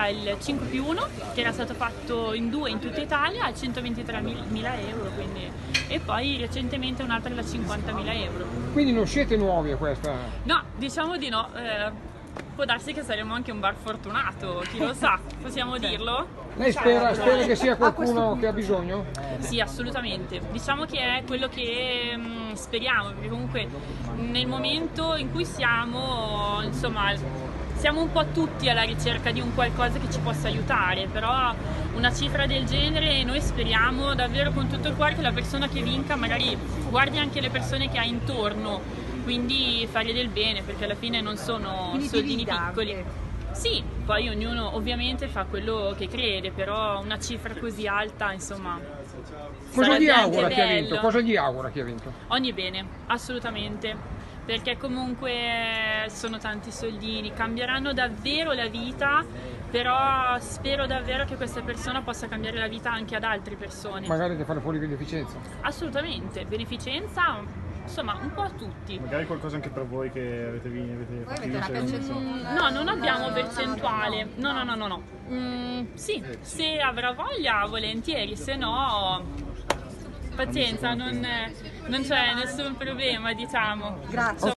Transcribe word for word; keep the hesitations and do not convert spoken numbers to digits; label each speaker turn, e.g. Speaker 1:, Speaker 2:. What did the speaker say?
Speaker 1: c'era il cinque più uno che era stato fatto in due in tutta Italia a centoventitremila euro, quindi, e poi recentemente un'altra da cinquantamila euro.
Speaker 2: Quindi non siete nuovi a questa?
Speaker 1: No, diciamo di no. Eh, può darsi che saremo anche un bar fortunato, chi lo sa, possiamo dirlo?
Speaker 2: Lei spera, spera che sia qualcuno che ha bisogno?
Speaker 1: Sì, assolutamente. Diciamo che è quello che mh, speriamo, perché comunque nel momento in cui siamo, insomma, siamo un po' tutti alla ricerca di un qualcosa che ci possa aiutare, però una cifra del genere noi speriamo davvero con tutto il cuore che la persona che vinca magari guardi anche le persone che ha intorno, quindi fargli del bene, perché alla fine non sono
Speaker 3: Quindi
Speaker 1: soldini
Speaker 3: divida
Speaker 1: piccoli.
Speaker 3: anche.
Speaker 1: Sì, poi ognuno ovviamente fa quello che crede, però una cifra così alta, insomma,
Speaker 2: Cosa
Speaker 1: sarebbe
Speaker 2: gli augura
Speaker 1: anche
Speaker 2: chi ha
Speaker 1: bello.
Speaker 2: vinto? Cosa gli augura chi ha vinto?
Speaker 1: Ogni bene, assolutamente, perché comunque sono tanti soldini, cambieranno davvero la vita, però spero davvero che questa persona possa cambiare la vita anche ad altre persone.
Speaker 2: Magari che fare fuori beneficenza.
Speaker 1: Assolutamente, beneficenza, insomma, un po' a tutti.
Speaker 4: Magari qualcosa anche per voi che avete vinto, avete
Speaker 3: Voi
Speaker 4: fatto
Speaker 3: avete una
Speaker 4: vincere.
Speaker 3: percentuale?
Speaker 1: No, non abbiamo percentuale. No, no, no, no, no. Mm, sì, se avrà voglia, volentieri, se no, pazienza, non, non c'è nessun problema, diciamo.
Speaker 3: Grazie.